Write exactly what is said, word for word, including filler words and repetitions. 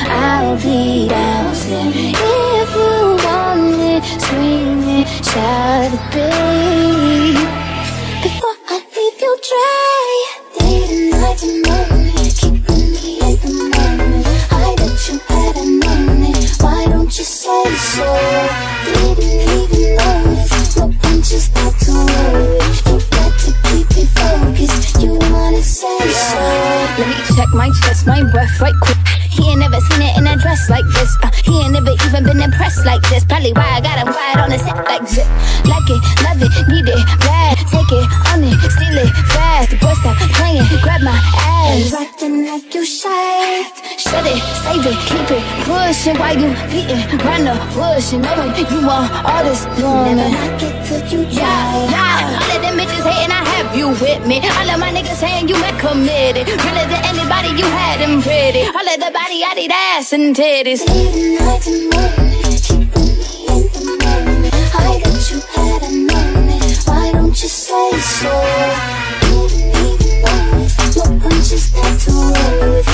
I'll be downstairs. If you want it, scream it, shout it, babe. Before I leave you dry, day and night and morning, keeping me in the moment. I bet you hadn't known it. Why don't you say so? Didn't even notice. No punches not to worry. You got to keep it focused. You wanna say so? Let me check my chest, my breath right quick. He ain't never seen it in a dress like this. uh, He ain't never even been impressed like this. Probably why I got him quiet on the set like zip. Like it, love it, need it, bad. Take it, own it, steal it, fast. The boy stop playing, grab my ass. Acting like you shy. Shut it, save it, keep it pushing. While you beating round the bush and knowing you want all this woman. Never knock it till you try. Yeah, yeah. All of them bitches hating, I have you with me. All of my niggas saying you been committed. Really to anybody, you had them pretty. All of the body, I need ass and titties. Day and night and morning, keeping me in the moment. I bet you hadn't known it. Why don't you say so? Didn't even know it. No punches not to worry.